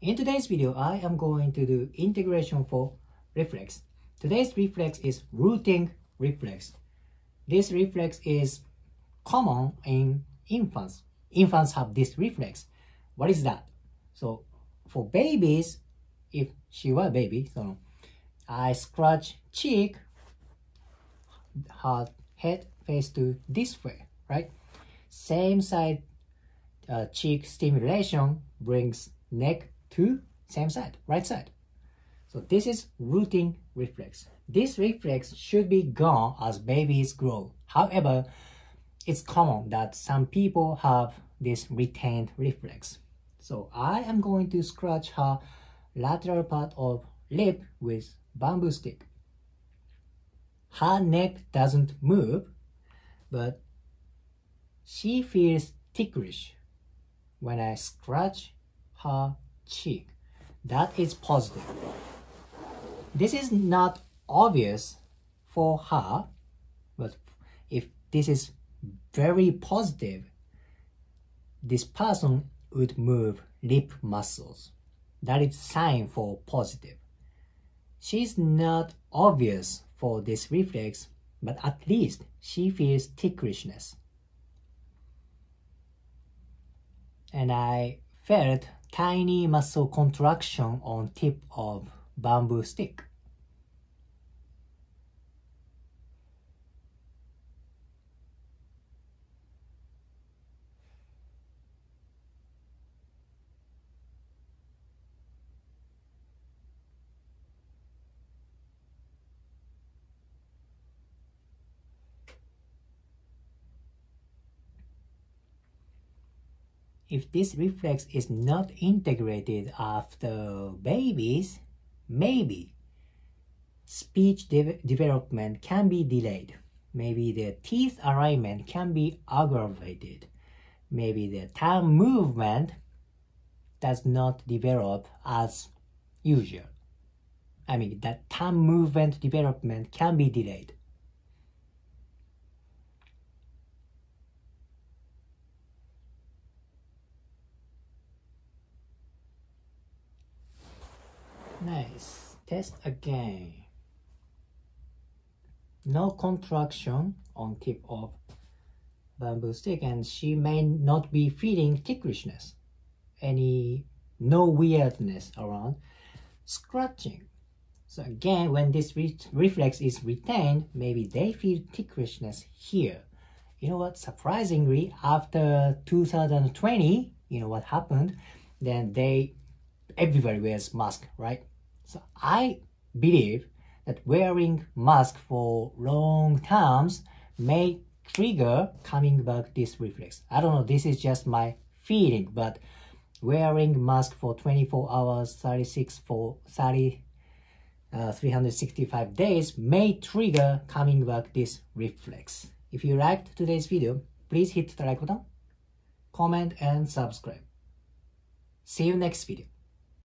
In today's video, I am going to do integration for reflex. Today's reflex is rooting reflex. This reflex is common in infants. Infants have this reflex. What is that? So for babies, if she were a baby, so I scratch cheek, her head face to this way, right? Same side cheek stimulation brings neck to same side, right side. So this is rooting reflex. This reflex should be gone as babies grow. However, it's common that some people have this retained reflex. So I am going to scratch her lateral part of lip with bamboo stick. Her neck doesn't move, but she feels ticklish when I scratch her cheek. That is positive. This is not obvious for her, but if this is very positive, this person would move lip muscles. That is sign for positive. She's not obvious for this reflex, but at least she feels ticklishness. And I felt tiny muscle contraction on tip of bamboo stick. If this reflex is not integrated after babies, maybe speech development can be delayed. Maybe the teeth alignment can be aggravated. Maybe the tongue movement does not develop as usual. I mean, that tongue movement development can be delayed. Nice. Test again. No contraction on tip of bamboo stick, and she may not be feeling ticklishness. No weirdness around scratching. So again, when this reflex is retained, maybe they feel ticklishness here. You know what? Surprisingly, after 2020, you know what happened? Then everybody wears mask, right? So I believe that wearing mask for long times may trigger coming back this reflex. I don't know, this is just my feeling, but wearing mask for 24 hours, 365 days may trigger coming back this reflex. If you liked today's video, please hit the like button, comment and subscribe. See you next video.